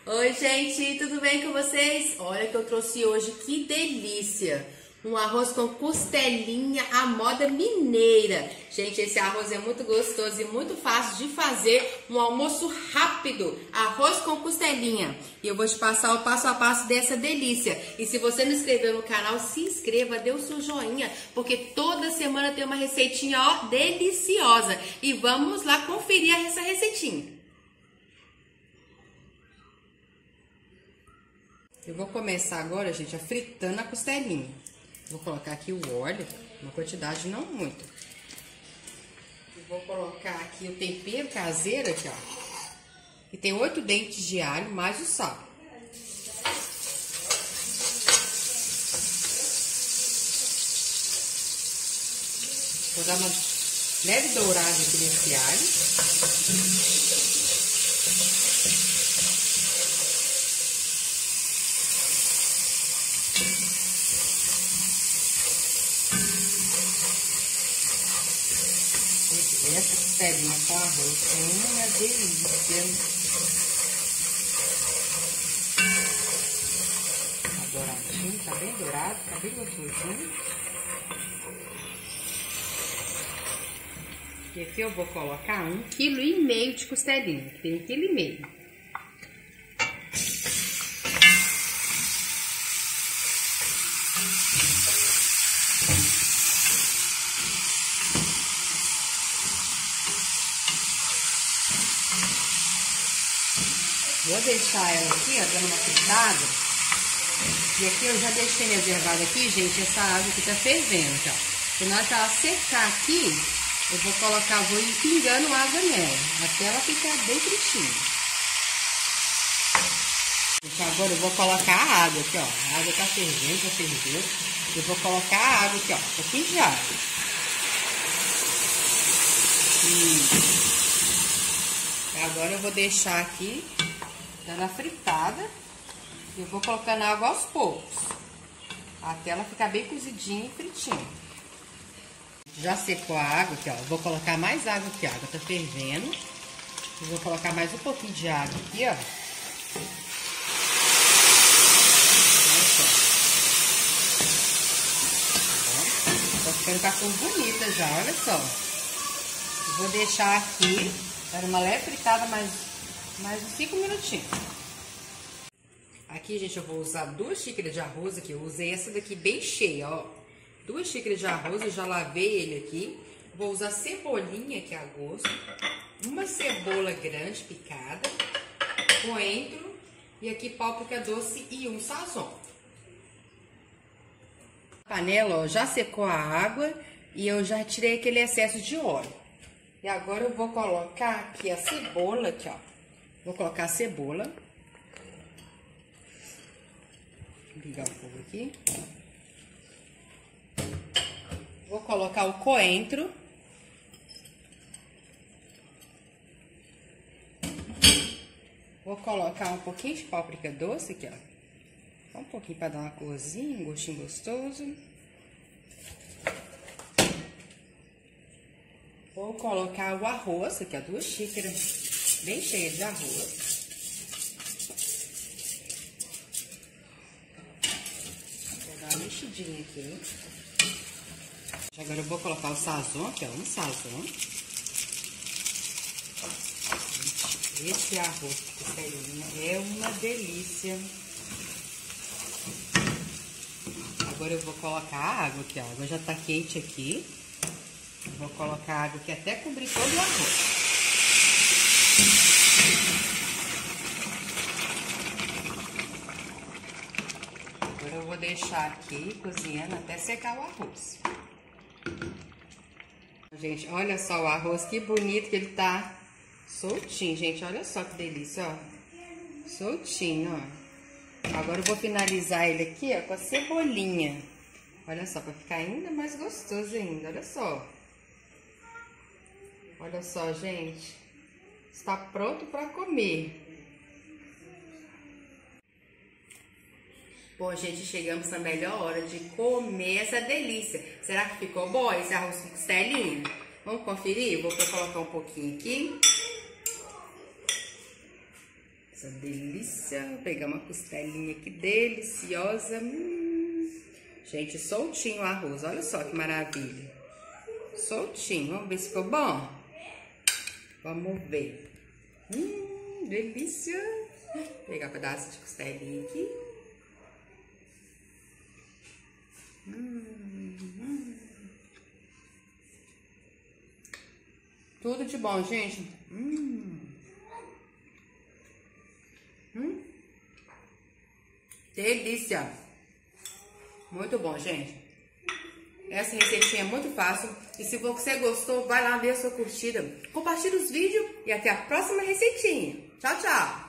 Oi, gente, tudo bem com vocês? Olha o que eu trouxe hoje, que delícia! Um arroz com costelinha à moda mineira. Gente, esse arroz é muito gostoso e muito fácil de fazer. Um almoço rápido, arroz com costelinha. E eu vou te passar o passo a passo dessa delícia. E se você não se inscreveu no canal, se inscreva, dê o seu joinha, porque toda semana tem uma receitinha, ó, deliciosa. E vamos lá conferir essa receitinha. Eu vou começar agora, gente, fritando a costelinha. Vou colocar aqui o óleo, uma quantidade não muito. E vou colocar aqui o tempero caseiro, aqui, ó. Que tem 8 dentes de alho, mais o sal. Vou dar uma leve dourada aqui nesse alho. Essa costelinha com arroz é uma delícia. Tá douradinho, tá bem dourado, tá bem gostosinho. E aqui eu vou colocar 1,5 kg de costelinha, que tem 1,5 kg. Vou deixar ela aqui, ó, dando uma fritada. E aqui eu já deixei reservada aqui, gente, essa água que tá fervendo, tá? E na hora que ela secar aqui, eu vou colocar, vou ir pingando água nela, até ela ficar bem fritinha. Então agora eu vou colocar a água aqui, ó. A água tá fervendo, já ferveu. Eu vou colocar a água aqui, ó, um pouquinho de água. Agora eu vou deixar aqui dando a fritada, eu vou colocando água aos poucos, até ela ficar bem cozidinha e fritinha. Já secou a água aqui, ó, eu vou colocar mais água aqui, a água tá fervendo, eu vou colocar mais um pouquinho de água aqui, ó. Tá ficando com a cor bonita já, olha só. Eu vou deixar aqui, dar uma leve fritada, mais uns 5 minutinhos. Aqui, gente, eu vou usar 2 xícaras de arroz aqui. Eu usei essa daqui bem cheia, ó. 2 xícaras de arroz, eu já lavei ele aqui. Vou usar cebolinha aqui a gosto. Uma cebola grande picada. Coentro. E aqui páprica doce e um sazon. A panela, ó, já secou a água e eu já tirei aquele excesso de óleo. E agora eu vou colocar aqui a cebola, aqui, ó. Vou colocar a cebola. Vou ligar o fogo aqui. Vou colocar o coentro. Vou colocar um pouquinho de páprica doce aqui, ó. Só um pouquinho para dar uma corzinha, um gostinho gostoso. Vou colocar o arroz aqui, ó, 2 xícaras. Bem cheia de arroz. Vou dar uma mexidinha aqui. Agora eu vou colocar o sazon aqui, ó, um sazon. Esse arroz com costelinha é uma delícia. Agora eu vou colocar a água aqui, ó. A água já tá quente aqui. Vou colocar a água aqui até cobrir todo o arroz. Agora eu vou deixar aqui cozinhando até secar o arroz. Gente, olha só o arroz, que bonito que ele tá soltinho, gente. Olha só que delícia, ó. Soltinho, ó. Agora eu vou finalizar ele aqui, ó, com a cebolinha. Olha só, pra ficar ainda mais gostoso ainda, olha só. Olha só, gente. Está pronto para comer. Bom, gente, chegamos na melhor hora de comer essa delícia. Será que ficou bom esse arroz com costelinha? Vamos conferir? Vou colocar um pouquinho aqui. Essa delícia. Vou pegar uma costelinha aqui deliciosa. Gente, soltinho o arroz. Olha só que maravilha. Soltinho. Vamos ver se ficou bom? Vamos ver. Delícia. Vou pegar um pedaço de costelinha aqui. Tudo de bom, gente. Delícia. Muito bom, gente. Essa receitinha é muito fácil. E se você gostou, vai lá ver a sua curtida. Compartilhe os vídeos e até a próxima receitinha. Tchau, tchau.